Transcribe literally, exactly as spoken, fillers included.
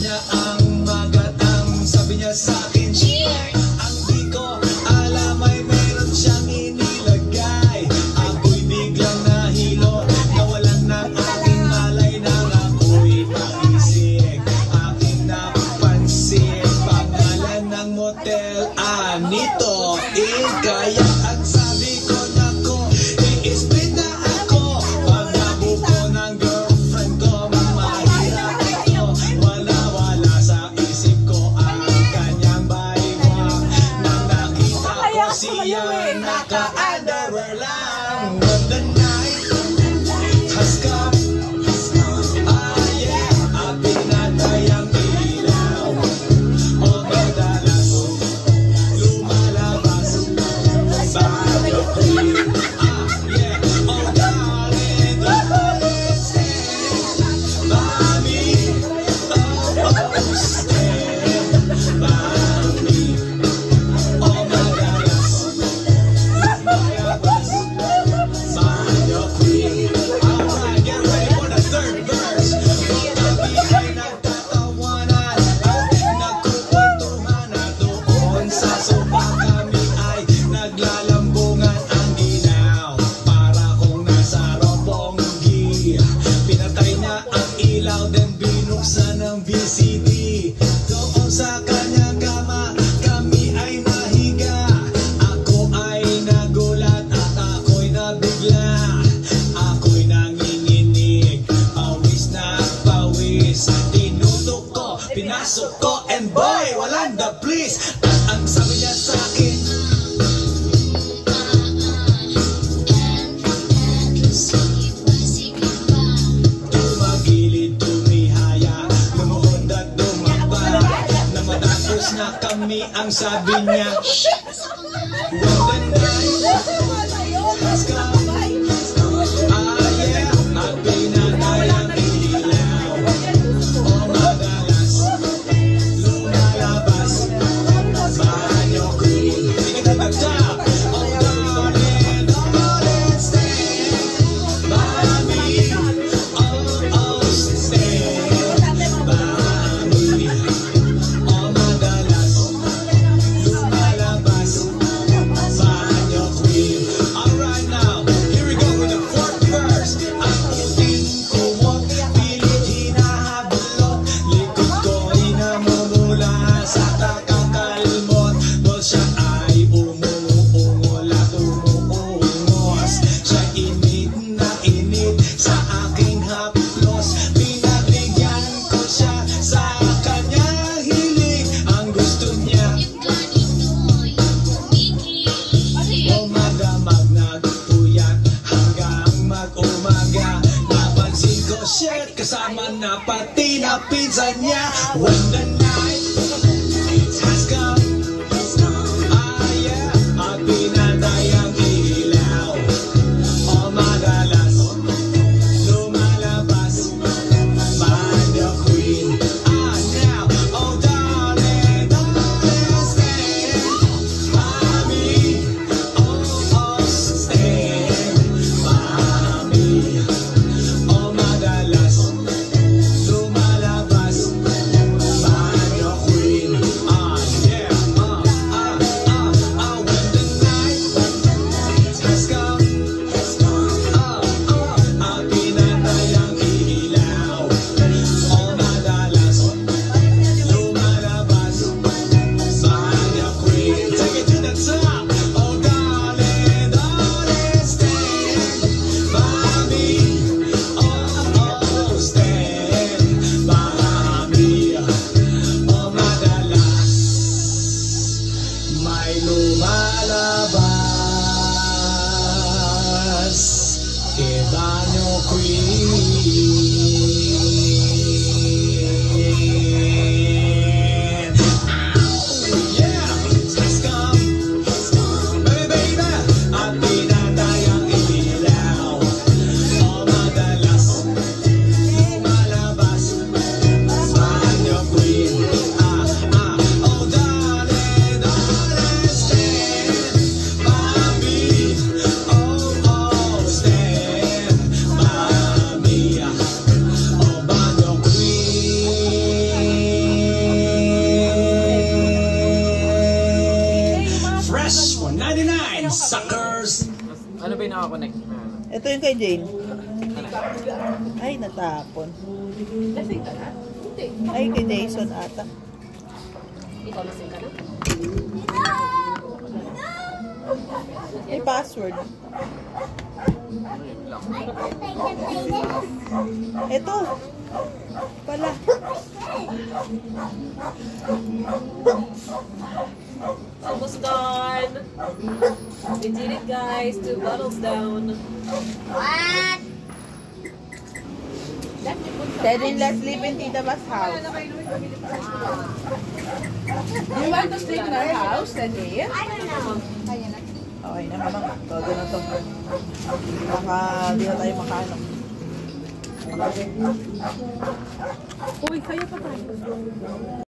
na ang magatang. Sabi niya sa'kin, ang di ko alam ay meron siyang inilagay. Ako'y biglang nahilo, nawalan ng aking malay nang ako'y maisip. Aking napansin, pangalan ng motel, Anito Kaya ang sabi ko, nako, i-split na ako. Pag nabuko ng girlfriend ko, mahirap ito. Wala-wala sa isip ko ang kanyang baywang. Nang nakita ko siya, naka-underwear lang. When the night has come, ah yeah, at pinatay ang ilaw. O madalas lumalabas Banyo Queen. Ah yeah, oh darling, don't stand by me. Oh, oh, stand by me. Oh madalas lumalabas Banyo Queen. Alright, get ready for the third verse. Kami ay nagtatawanan at nagkukwentuhan at doon sa sofa kami ay naglalambungan ang ilaw. Para kung nasa robonggi, pinatay niya ang ilaw then binuksan ng V C D. Doon sa kanyang kama kami ay nahiga. Ako ay nagulat at ako'y nabigla. Ako'y nanginginig, pawis na pawis. Tinutok ko, pinasok ko, and boy, walang the please. At ang sabi niya sa'kin, tumagilid, tumihaya, lumuhod at dumaba. Nang matapos na kami, ang sabi niya, when the night has come, ah yeah, at pinatay ang ilaw. O madalas lumalabas Banyo Queen. Tingin na nagtap. Oh darling, don't stand by me. Oh, oh, stand by me. Oh madalas lumalabas Banyo Queen. Alright now, here we go with the fourth verse. Ang puting kumot, pilit hinahablot. Likod ko'y namumula sa kakakalmot. Dahil siya ay umuungol at umuungos. Siya init na init sa aking haplos. Pinagbigyan ko siya sa kanyang hilig. Ang gusto niya, umagamag nagpuyat hanggang mag-umaga. Napansin ko siya kasama na pati na pizza niya. When the night has come, ah yeah, at pinatay ang ilaw. O madalas lumalabas Banyo Queen. Ah now, oh darling, don't stand by me. Oh, oh, stand by me. O madalas lumalabas Banyo yung kay Jane? Ay, natapon. Lasing ka na? Hindi. Ay, kay Jason ata. Ikaw lasing ka na? May password. Ito. Pala. Almost done. We did it, guys. Two bottles down. What? Then in let's live in Tita Ba's house. You want to sleep in our house today? I don't know. Okay na naman. Todo na to. Baka di na tayo makaano. Uy, kaya pa tayo.